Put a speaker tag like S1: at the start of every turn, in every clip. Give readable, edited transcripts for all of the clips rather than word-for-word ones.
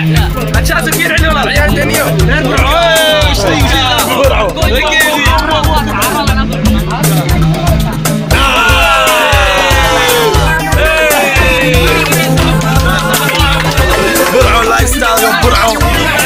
S1: عشان سكير عليه والله عيال دنيو برعو lifestyle برعو.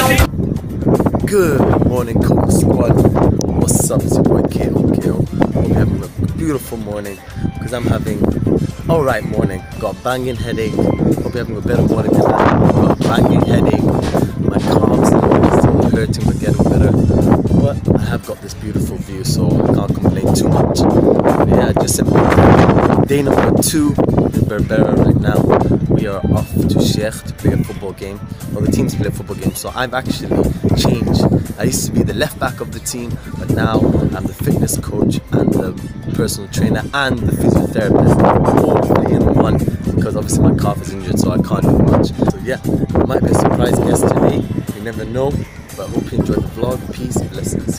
S1: Good morning, Coco Squad. What's up? It's your boy KO. Hope you're having a beautiful morning because I'm having alright morning. Got a banging headache. Hope you're having a better morning than that. Got a banging headache. My calves are still hurting but getting better. But I have got this beautiful view, so I can't complain too much. Yeah, just simply day number 2 in Berbera right now. We are off to Sheikh to play a football game. Well, the teams play a football game, so I've actually changed. I used to be the left back of the team, but now I'm the fitness coach and the personal trainer and the physiotherapist, all three in one, because obviously my calf is injured, so I can't do much. So yeah, it might be a surprise guest today. You never know, but I hope you enjoyed the vlog. Peace, blessings.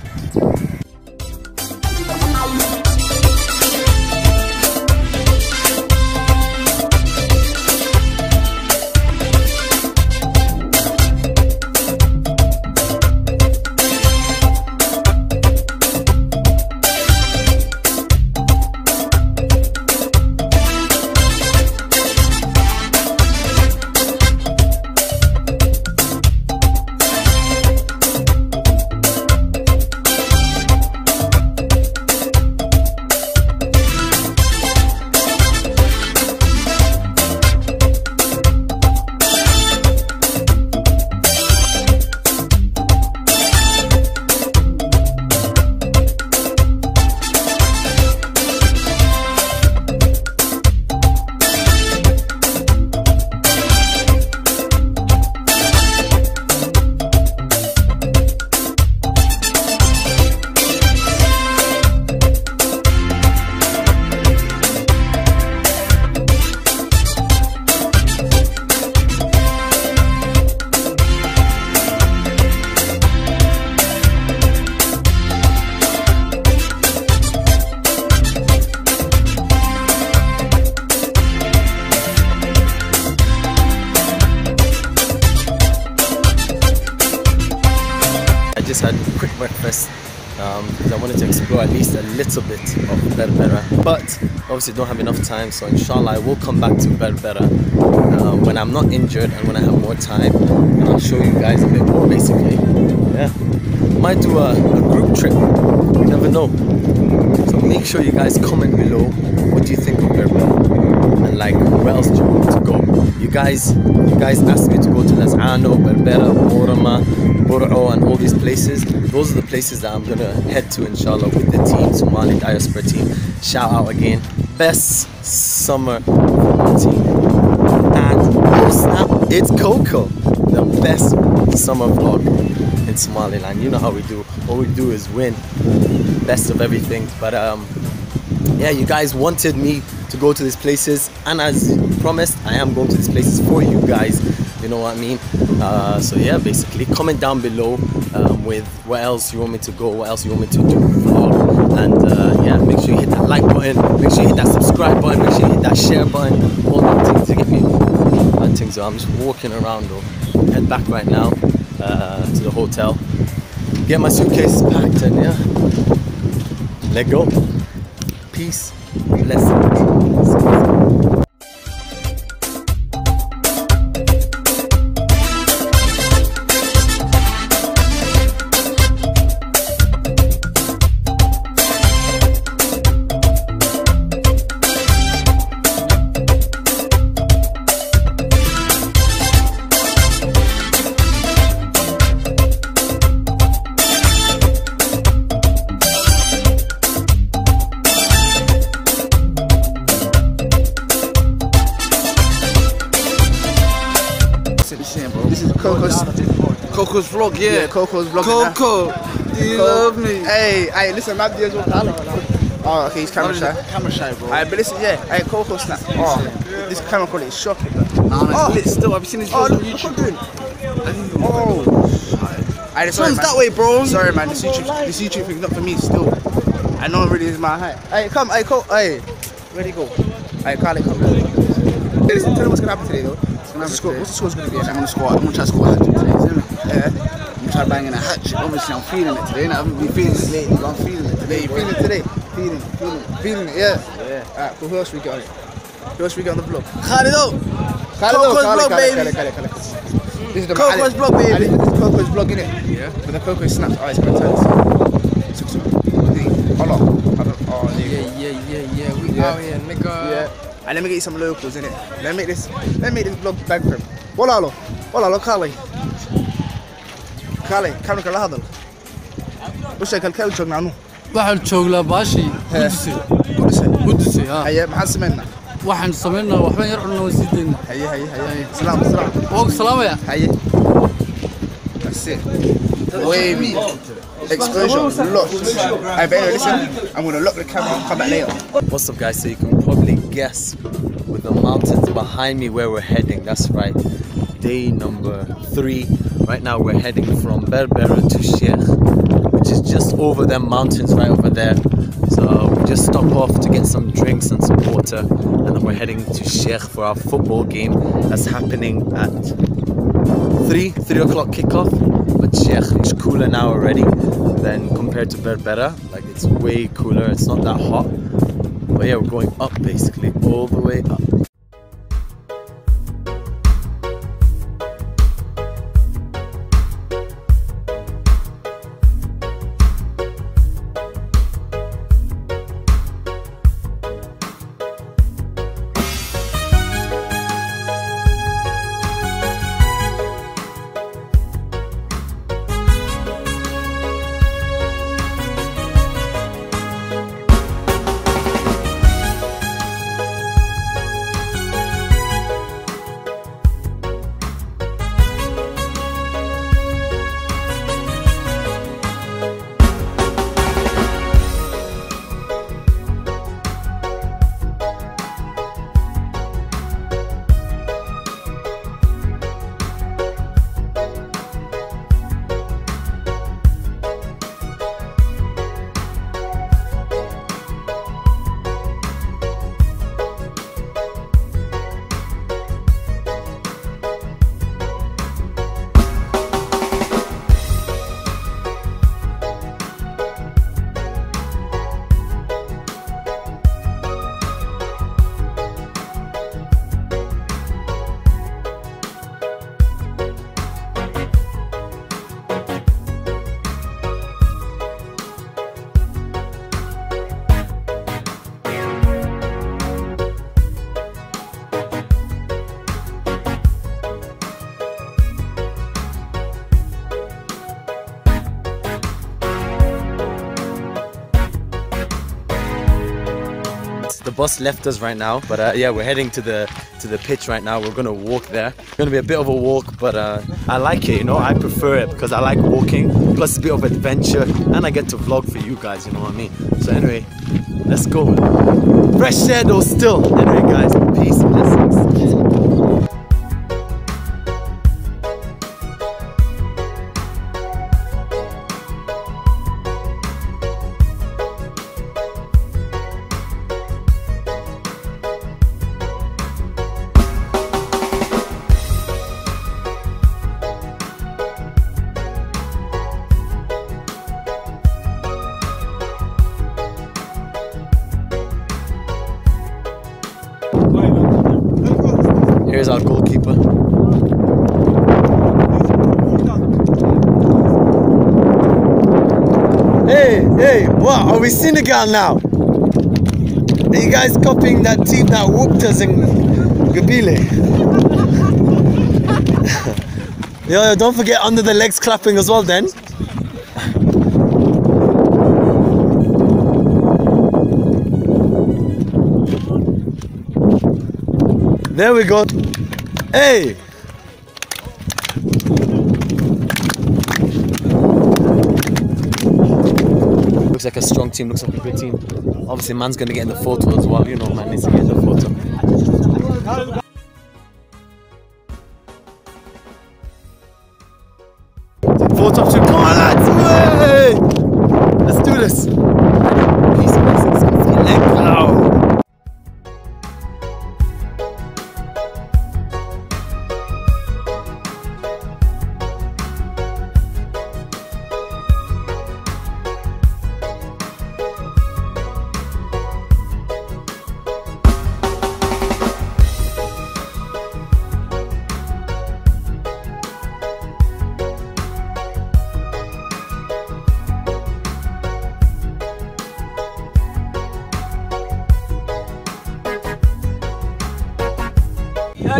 S1: I just had a quick breakfast because I wanted to explore at least a little bit of Berbera, but obviously don't have enough time, so inshallah I will come back to Berbera when I'm not injured and when I have more time, and I'll show you guys a bit more basically. Yeah, might do a group trip, you never know. So make sure you guys comment below what do you think of Berbera and like where else do you want to go. You guys asked me to go to Lazano, Berbera, Borama, Bur'o and all these places. Those are the places that I'm gonna head to inshallah with the team, Somali diaspora team. Shout out again, best summer football team. And oh snap, it's Coco, the best summer vlog in Somaliland. You know how we do, all we do is win, best of everything. But yeah, you guys wanted me to go to these places, and as promised, I am going to these places for you guys, you know what I mean. So yeah, basically comment down below with what else you want me to go, what else you want me to do vlog, and yeah, make sure you hit that like button, make sure you hit that subscribe button, make sure you hit that share button, all that things to get me that thing. So I'm just walking around though, head back right now to the hotel, get my suitcases packed, and yeah, let go. Peace, blessings.
S2: This is Coco's vlog, yeah. Coco's vlog. Coco, do you love me? Hey, listen, my videos will oh, okay, he's camera shy. Camera shy, bro. Alright, but listen, yeah. Hey, Coco snap. Oh, this camera quality is shocking. Nah, it's lit still. Have you seen his videos on YouTube? Oh. This one's that way, bro. Sorry, man. This YouTube thing's not for me still. I know it really is my height. Hey, come, hey, Coco. Hey, where'd he go? Hey, Carly, come. Hey, listen, tell him what's gonna happen today, though. What's the score's going to be? I'm going to try to score a hat trick today, isn't it? Yeah. I'm going to try banging a hat trick. Obviously, I'm feeling it today. I haven't been feeling it lately, but I'm feeling it today. You feeling it today? Feeling it, yeah. Alright, cool. Who else we got on it? Who else we got on the vlog?
S3: Khalido! Coco's vlog, baby!
S2: This is the
S3: Coco's vlog, baby!
S2: This is Coco's vlog, innit? Yeah. With the Coco snaps. Alright, it's going to hold on. Oh,
S3: Yeah. We out here, nigga.
S2: Yeah. And let me get you some locals, innit? Let me make this vlog bag for him. Wala Kali. Kali kala hadal. What's that kalkal jog nanu?
S3: waxaan joognaa baashi Qudsi
S2: haye maxaa sameynaa
S3: waxaan sameynaa waxba yar cunno wasiidina
S2: haye salaam
S3: oo salaamaya
S2: haye that's it wavy explosion lot I better listen I'm gonna lock the camera and come back later.
S1: What's up guys, so you can probably guess with the mountains behind me where we're heading. That's right, day number 3. Right now we're heading from Berbera to Sheikh, which is just over them mountains right over there. So we just stop off to get some drinks and some water, and then we're heading to Sheikh for our football game that's happening at 3 o'clock kickoff. But Sheikh is cooler now already than compared to Berbera. Like, it's way cooler, it's not that hot. But yeah, we're going up basically, all the way up. The bus left us right now, but yeah, we're heading to the pitch right now. We're gonna walk there. It's gonna be a bit of a walk, but I like it, you know. I prefer it because I like walking, plus a bit of adventure, and I get to vlog for you guys, you know what I mean? So anyway, let's go. Fresh air though still. Anyway guys, peace, blessings. Here's our goalkeeper. Hey, what? Are we Senegal now? Are you guys copying that team that whooped us in Gabile? Yo, don't forget under the legs clapping as well then. There we go. Hey! Looks like a strong team, looks like a good team. Obviously, man's gonna get in the photo as well. You know, man needs to get in the photo. Photo option. Come on, lads! Hey! Let's do this. Peace and blessings. Let's go.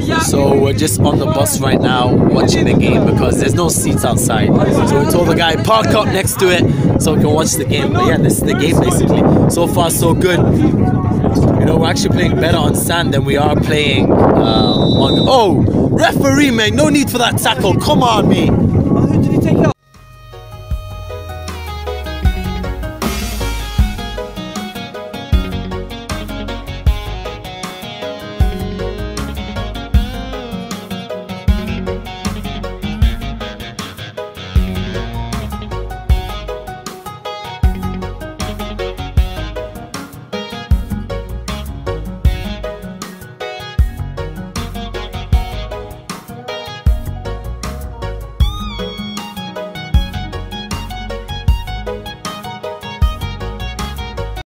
S1: So we're just on the bus right now watching the game because there's no seats outside. So we told the guy park up next to it so we can watch the game. But yeah, this is the game basically. So far so good. You know, we're actually playing better on sand than we are playing on... Oh! Referee, man! No need for that tackle. Come on, me.
S4: Who did he take out?